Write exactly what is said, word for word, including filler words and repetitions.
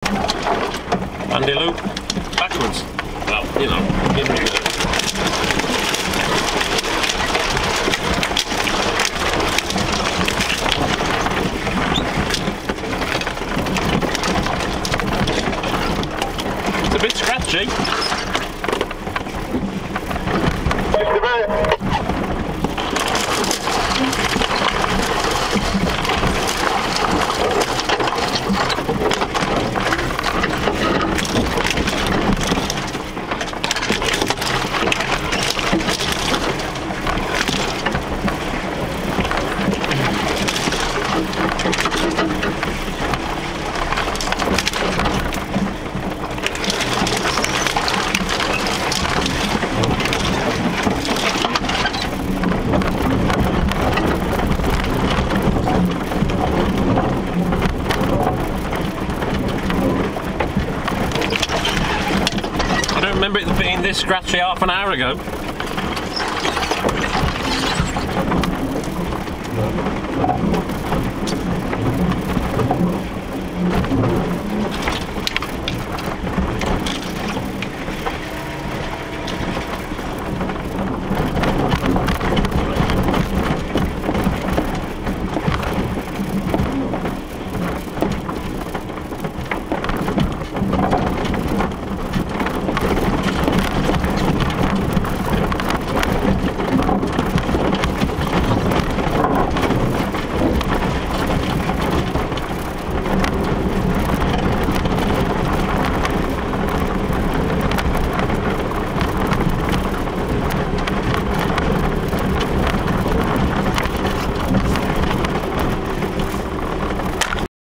Bandy loop backwards. Well, you know, in reverse. It's a bit scratchy. I don't remember it being this scratchy half an hour ago.